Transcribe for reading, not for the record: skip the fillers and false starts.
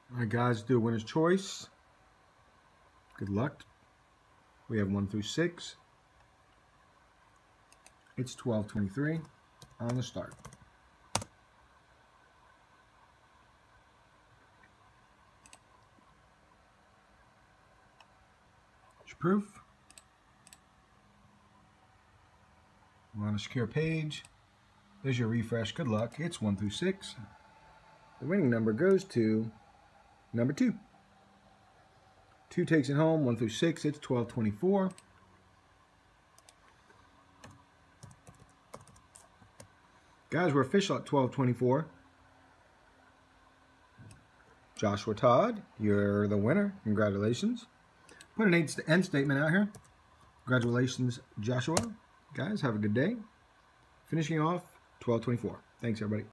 All right, guys, do a winner's choice. Good luck. We have 1 through 6. It's 12:23 on the start. It's your proof. We're on a secure page. There's your refresh. Good luck. It's 1 through 6. The winning number goes to number 2. 2 takes it home. 1 through 6. It's 12:24. Guys, we're official at 12:24. Joshua Todd, you're the winner. Congratulations. Put an end statement out here. Congratulations, Joshua. Guys, have a good day. Finishing off 12:24. Thanks, everybody.